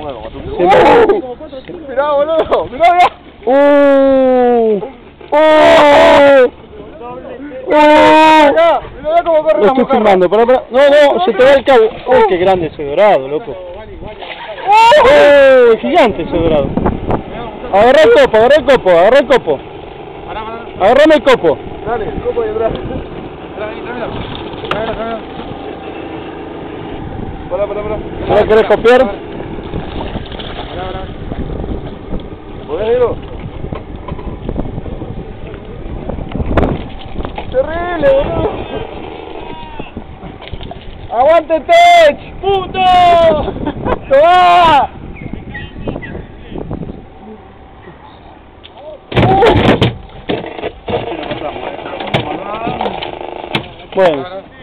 Mirá, boludo, mirá, mirá. Mirá cómo corre Lo la estoy mojarra. filmando, pará. No, se te va el cabo. Uy, qué grande ese dorado, loco. Gigante ese dorado. Agarrá el copo. Agarrame el copo. Dale, el copo de atrás. Tráemelo. Pará. ¿No querés copiar? ¿Podés irlo? Terrible, boludo. ¡Aguante Tech! ¡Puto! ¡Tomá! Bueno.